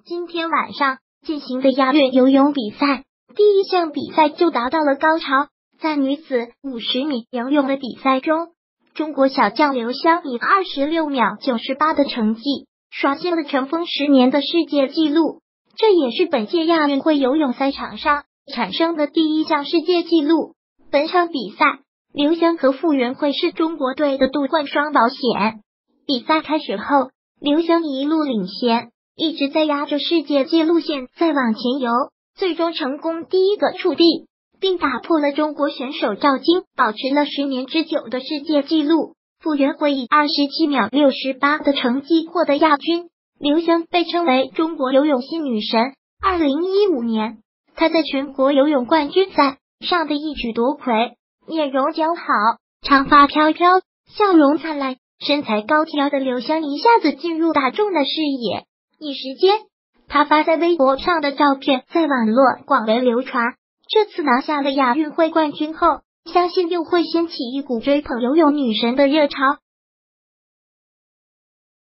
今天晚上进行的亚运游泳比赛，第一项比赛就达到了高潮。在女子50米游泳的比赛中，中国小将刘湘以26秒98的成绩刷新了尘封10年的世界纪录，这也是本届亚运会游泳赛场上产生的第一项世界纪录。本场比赛，刘湘和傅园慧是中国队的杜冠双保险。比赛开始后，刘湘一路领先，一直在压着世界纪录线再往前游，最终成功第一个触地，并打破了中国选手赵晶保持了10年之久的世界纪录。傅园慧以27秒68的成绩获得亚军。刘湘被称为中国游泳新女神。2015年，她在全国游泳冠军赛上的一举夺魁，面容姣好，长发飘飘，笑容灿烂，身材高挑的刘湘一下子进入大众的视野。一时间，她发在微博上的照片在网络广为流传。这次拿下了亚运会冠军后，相信又会掀起一股追捧游泳女神的热潮。